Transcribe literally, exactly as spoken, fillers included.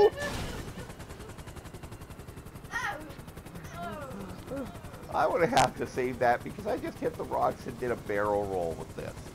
Woo! I would have to save that because I just hit the rocks and did a barrel roll with this.